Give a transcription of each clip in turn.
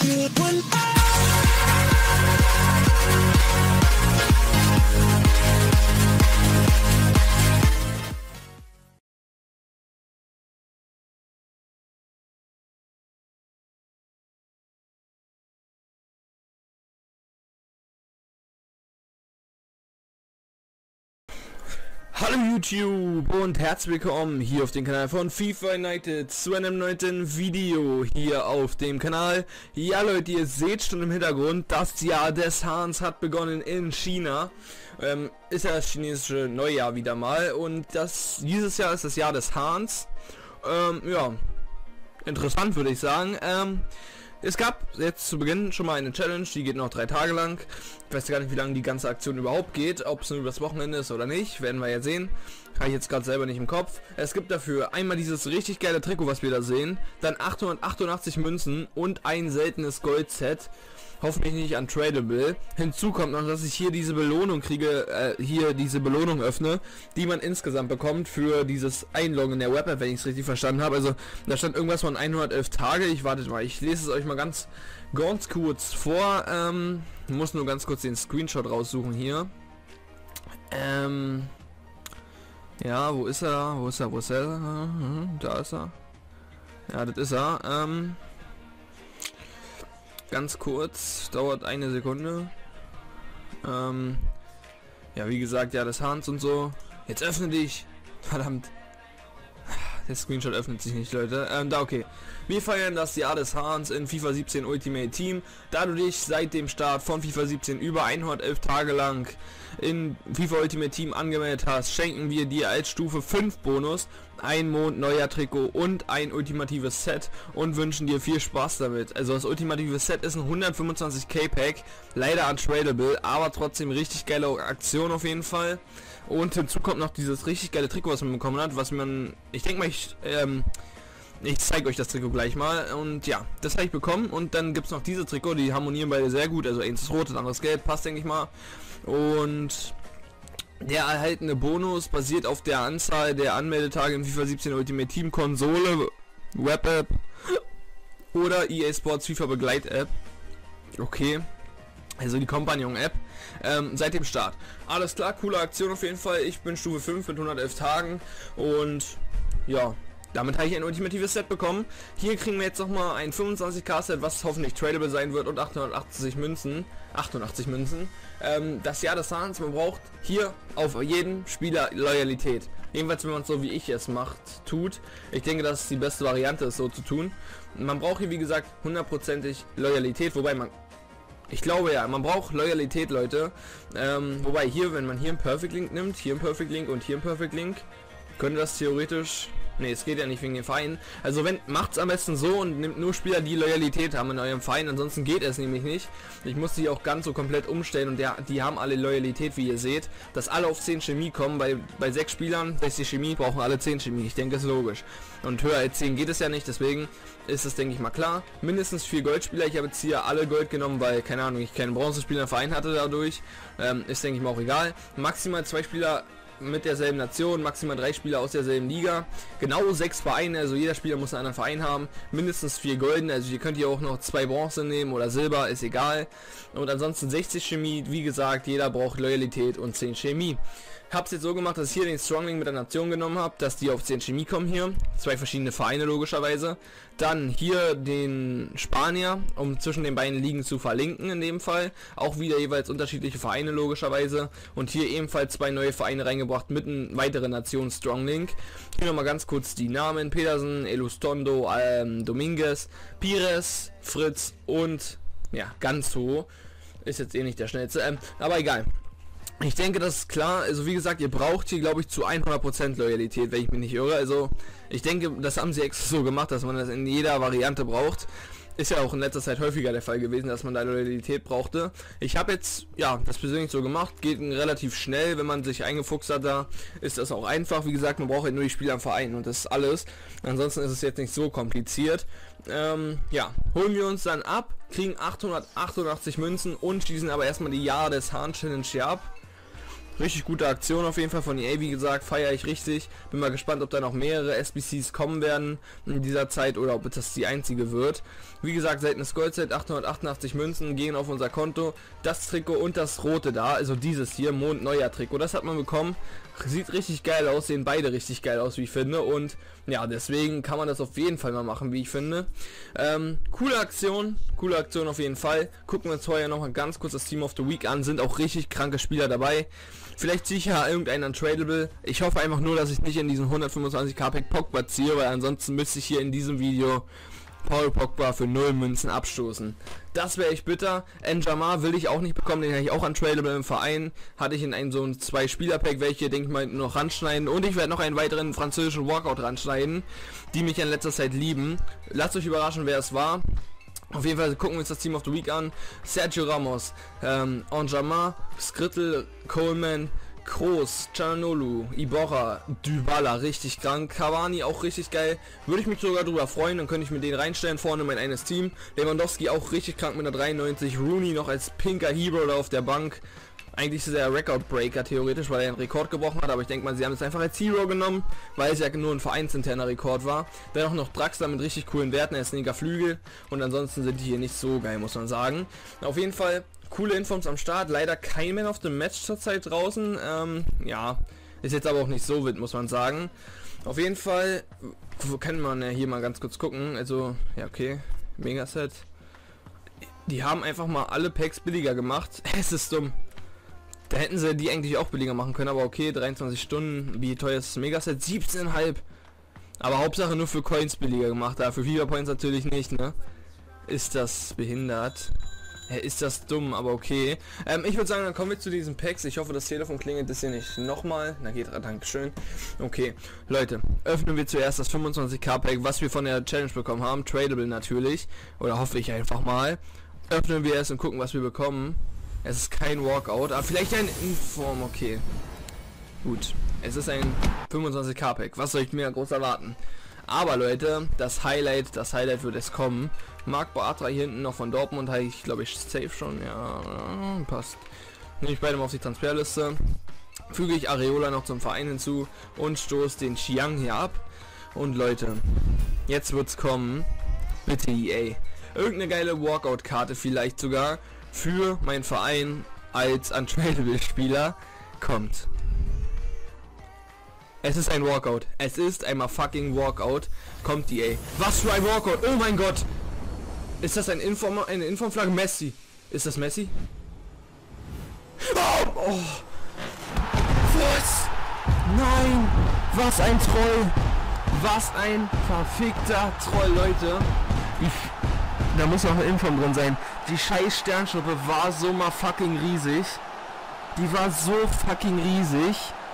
Hallo YouTube und herzlich willkommen hier auf dem Kanal von FIFA United zu einem neuen Video hier auf dem Kanal. Ja Leute, ihr seht schon im Hintergrund, das Jahr des Hahns hat begonnen in China. Ist ja das chinesische Neujahr wieder mal und dieses Jahr ist das Jahr des Hahns. Ja, interessant würde ich sagen. Es gab jetzt zu Beginn schon mal eine Challenge, die geht noch 3 Tage lang. Ich weiß gar nicht, wie lange die ganze Aktion überhaupt geht, ob es nur übers Wochenende ist oder nicht, werden wir ja sehen. Habe ich jetzt gerade selber nicht im Kopf. Es gibt dafür einmal dieses richtig geile Trikot, was wir da sehen, dann 888 Münzen und ein seltenes Gold-Set. Hoffentlich nicht untradable. Hinzu kommt noch, dass ich hier diese Belohnung kriege, hier diese Belohnung öffne, die man insgesamt bekommt für dieses Einloggen in der Web-App, wenn ich es richtig verstanden habe. Also da stand irgendwas von 111 Tage. Ich wartet mal, ich lese es euch mal ganz kurz vor. Muss nur ganz kurz den Screenshot raussuchen hier. Ja, wo ist er? Wo ist er? Da ist er. Ja, das ist er. Ganz kurz, dauert eine Sekunde. Ja, wie gesagt, ja, das Hahns und so. Jetzt öffne dich. Verdammt. Der Screenshot öffnet sich nicht, Leute. Okay. Wir feiern das Jahr des Hahns in FIFA 17 Ultimate Team. Da du dich seit dem Start von FIFA 17 über 111 Tage lang in FIFA Ultimate Team angemeldet hast, schenken wir dir als Stufe 5 Bonus ein Mond neuer Trikot und ein ultimatives Set und wünschen dir viel Spaß damit. Also das ultimative Set ist ein 125k Pack, leider untradable, aber trotzdem richtig geile Aktion auf jeden Fall. Und hinzu kommt noch dieses richtig geile Trikot, was man bekommen hat, was man, ich denke mal, ich zeige euch das Trikot gleich mal. Und ja, das habe ich bekommen. Und dann gibt es noch diese Trikot, die harmonieren beide sehr gut. Also eins ist rot, das andere ist gelb, passt denke ich mal. Und der erhaltene Bonus basiert auf der Anzahl der Anmeldetage im FIFA 17 Ultimate Team Konsole, Web-App oder EA Sports FIFA Begleit-App. Okay. Also die Kompagnon-App, seit dem Start. Alles klar, coole Aktion auf jeden Fall. Ich bin Stufe 5 mit 111 Tagen und ja, damit habe ich ein ultimatives Set bekommen. Hier kriegen wir jetzt nochmal ein 25k Set, was hoffentlich tradable sein wird und 88 Münzen. Das Jahr des Hahns, man braucht hier auf jeden Spieler Loyalität. Jedenfalls, wenn man es so wie ich es tut. Ich denke, dass es die beste Variante ist, so zu tun. Man braucht hier, wie gesagt, 100%ig Loyalität, wobei ich glaube ja, man braucht Loyalität, Leute. Wobei hier, wenn man hier einen Perfect Link nimmt, hier einen Perfect Link und hier einen Perfect Link, könnte das theoretisch... Ne, es geht ja nicht wegen den Verein. Also macht's am besten so und nimmt nur Spieler, die Loyalität haben in eurem Verein, ansonsten geht es nämlich nicht. Ich muss die auch ganz so komplett umstellen und die haben alle Loyalität, wie ihr seht, dass alle auf 10 Chemie kommen. Bei 6 Spielern, 60 Chemie, brauchen alle 10 Chemie. Ich denke, das ist logisch. Und höher als 10 geht es ja nicht, deswegen ist es, denke ich mal, klar. Mindestens 4 Goldspieler. Ich habe jetzt hier alle Gold genommen, weil, keine Ahnung, ich keinen Bronzespieler im Verein hatte dadurch. Ist, denke ich mal, auch egal. Maximal 2 Spieler mit derselben Nation, maximal 3 Spieler aus derselben Liga, genau 6 Vereine, also jeder Spieler muss einen anderen Verein haben, mindestens 4 Golden, also ihr könnt hier auch noch 2 Bronze nehmen oder Silber, ist egal. Und ansonsten 60 Chemie, wie gesagt, jeder braucht Loyalität und 10 Chemie. Hab's jetzt so gemacht, dass ich hier den Strongling mit der Nation genommen habe, dass die auf 10 Chemie kommen hier. 2 verschiedene Vereine logischerweise. Dann hier den Spanier, um zwischen den beiden Ligen zu verlinken in dem Fall. Auch wieder jeweils unterschiedliche Vereine logischerweise. Und hier ebenfalls 2 neue Vereine reingebracht mit einem weiteren Nation Stronglink. Hier nochmal ganz kurz die Namen. Pedersen, Elustondo, Dominguez, Pires, Fritz und ja, Ganzo. Ist jetzt eh nicht der schnellste, aber egal. Ich denke, das ist klar. Also wie gesagt, ihr braucht hier, glaube ich, zu 100% Loyalität, wenn ich mich nicht irre. Also ich denke, das haben sie extra so gemacht, dass man das in jeder Variante braucht. Ist ja auch in letzter Zeit häufiger der Fall gewesen, dass man da Loyalität brauchte. Ich habe jetzt, ja, das persönlich so gemacht. Geht relativ schnell, wenn man sich eingefuchst hat, da ist das auch einfach. Wie gesagt, man braucht halt nur die Spieler im Verein und das ist alles. Ansonsten ist es jetzt nicht so kompliziert. Ja, holen wir uns dann ab, kriegen 888 Münzen und schließen aber erstmal die Jahr des Hahn Challenge hier ab. Richtig gute Aktion auf jeden Fall von EA, wie gesagt, feiere ich richtig. Bin mal gespannt, ob da noch mehrere SBCs kommen werden in dieser Zeit oder ob das die einzige wird. Wie gesagt, seltenes Goldset, 888 Münzen gehen auf unser Konto. Das Trikot und das rote da, also dieses hier, Mondneuer Trikot, das hat man bekommen. Sieht richtig geil aus, sehen beide richtig geil aus, wie ich finde. Und ja, deswegen kann man das auf jeden Fall mal machen, wie ich finde. Coole Aktion auf jeden Fall. Gucken wir uns vorher noch mal ganz kurz das Team of the Week an. Sind auch richtig kranke Spieler dabei. Vielleicht ziehe ich ja irgendeinen Untradable. Ich hoffe einfach nur, dass ich nicht in diesen 125k Pack Pogba ziehe, weil ansonsten müsste ich hier in diesem Video Paul Pogba für 0 Münzen abstoßen. Das wäre echt bitter. N'Jama will ich auch nicht bekommen, den habe ich auch untradable im Verein. Hatte ich in einem so ein 2-Spieler-Pack, welche, denke ich mal, noch ranschneiden. Und ich werde noch einen weiteren französischen Walkout ranschneiden, die mich in letzter Zeit lieben. Lasst euch überraschen, wer es war. Auf jeden Fall gucken wir uns das Team of the Week an. Sergio Ramos, N'Jama, Skrittel, Coleman, Kroos, Çalhanoğlu, Iborra, Dybala, richtig krank, Cavani auch richtig geil, würde ich mich sogar drüber freuen, dann könnte ich mir den reinstellen vorne in mein eines Team. Lewandowski auch richtig krank mit einer 93, Rooney noch als pinker Hero da auf der Bank. Eigentlich ist er Record-Breaker theoretisch, weil er einen Rekord gebrochen hat, aber ich denke mal, sie haben es einfach als Hero genommen, weil es ja nur ein vereinsinterner Rekord war. Dann auch noch Draxler mit richtig coolen Werten, er ist ein linker Flügel und ansonsten sind die hier nicht so geil, muss man sagen. Auf jeden Fall coole Infos am Start, leider kein Man of the Match zurzeit draußen, ja, ist jetzt aber auch nicht so wild, muss man sagen. Auf jeden Fall kann man ja hier mal ganz kurz gucken, also, ja okay, Megaset. Die haben einfach mal alle Packs billiger gemacht, es ist dumm. Da hätten sie die eigentlich auch billiger machen können, aber okay, 23 Stunden, wie teuer ist das Megaset? 17,5. Aber Hauptsache nur für Coins billiger gemacht, da für FIFA Points natürlich nicht, ne? Ist das behindert? Ist das dumm, aber okay. Ich würde sagen, dann kommen wir zu diesen Packs. Ich hoffe, das Telefon klingelt das hier nicht nochmal. Na geht, dankeschön. Okay, Leute, öffnen wir zuerst das 25k Pack, was wir von der Challenge bekommen haben. Tradable natürlich. Oder hoffe ich einfach mal. Öffnen wir es und gucken, was wir bekommen. Es ist kein Walkout, aber vielleicht ein Inform, okay. Gut, es ist ein 25k Pack. Was soll ich mir groß erwarten? Aber Leute, das Highlight wird es kommen. Marc Bartra hier hinten noch von Dortmund, habe ich glaube ich safe schon, ja, passt. Nehme ich beide mal auf die Transferliste. Füge ich Areola noch zum Verein hinzu und stoße den Chiang hier ab. Und Leute, jetzt wird's kommen. Bitte EA. Irgendeine geile Walkout-Karte vielleicht sogar für meinen Verein als Untradable-Spieler kommt. Es ist ein Walkout. Es ist einmal fucking Walkout. Kommt EA. Was für ein Walkout. Oh mein Gott. Ist das eine Informflagge? Messi. Ist das Messi? Oh, oh. Was? Nein. Was ein Troll. Was ein verfickter Troll, Leute. Da muss noch eine Inform drin sein. Die scheiß Sternschnuppe war so mal fucking riesig. Die war so fucking riesig.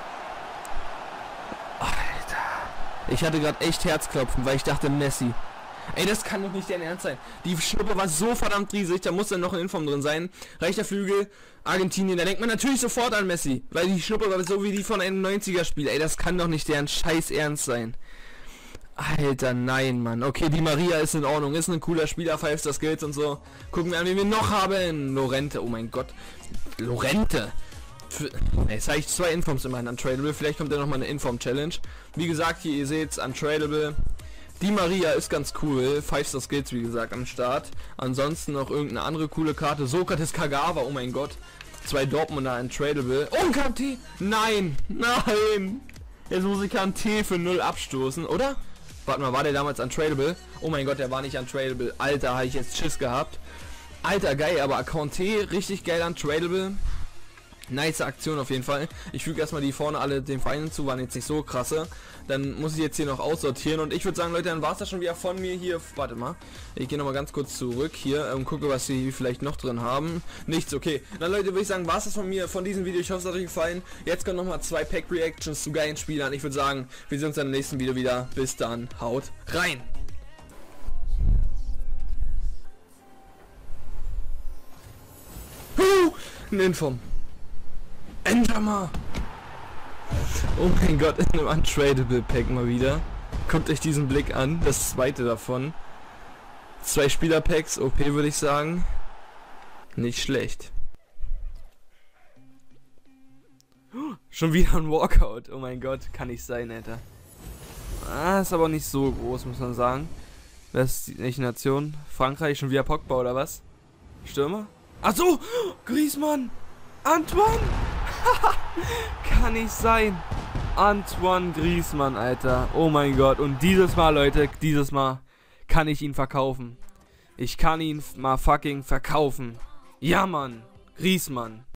Ich hatte gerade echt Herzklopfen, weil ich dachte Messi. Ey, das kann doch nicht dein Ernst sein. Die Schnuppe war so verdammt riesig, da muss dann noch ein Inform drin sein. Rechter Flügel, Argentinien, da denkt man natürlich sofort an Messi. Weil die Schnuppe war so wie die von einem 90er Spiel. Ey, das kann doch nicht deren scheiß Ernst sein. Alter, nein, Mann. Okay, die Maria ist in Ordnung, ist ein cooler Spieler, 5 Skills und so. Gucken wir an, wen wir noch haben. Lorente, oh mein Gott. Lorente. Jetzt habe ich 2 Informs immerhin untradable. Vielleicht kommt ja noch mal eine Inform-Challenge. Wie gesagt, hier ihr seht untradable. Die Maria ist ganz cool. 5 Skills, wie gesagt, am Start. Ansonsten noch irgendeine andere coole Karte. Sokrates Kagawa, oh mein Gott. 2 Dortmunder untradable. Oh, ein KT! Nein! Nein! Jetzt muss ich KT für 0 abstoßen, oder? Warte mal, war der damals untradable? Oh mein Gott, der war nicht untradable. Alter, habe ich jetzt Schiss gehabt. Alter, geil, aber Account richtig geil untradable. Nice Aktion auf jeden Fall. Ich füge erstmal die vorne alle den Vereinen zu, waren jetzt nicht so krasse. Dann muss ich jetzt hier noch aussortieren und ich würde sagen, Leute, dann war es das schon wieder von mir hier. Warte mal, ich gehe noch mal ganz kurz zurück hier und gucke, was sie vielleicht noch drin haben. Nichts, okay. Dann Leute, würde ich sagen, war es das von mir, von diesem Video. Ich hoffe, es hat euch gefallen. Jetzt kommen noch mal 2 Pack Reactions zu geilen Spielern. Ich würde sagen, wir sehen uns dann im nächsten Video wieder. Bis dann, haut rein! Ein Inform. N'Jama. Oh mein Gott, in einem Untradable Pack mal wieder. Guckt euch diesen Blick an, das zweite davon. 2 Spieler-Packs, OP würde ich sagen. Nicht schlecht. Schon wieder ein Walkout. Oh mein Gott, kann nicht sein, Alter. Ist aber auch nicht so groß, muss man sagen. Welche Nation? Frankreich, schon wieder Pogba oder was? Stürmer? Ach so, Griezmann! Antoine! Kann nicht sein. Antoine Griezmann, Alter. Oh mein Gott. Und dieses Mal, Leute, dieses Mal kann ich ihn verkaufen. Ich kann ihn mal fucking verkaufen. Ja, Mann. Griezmann.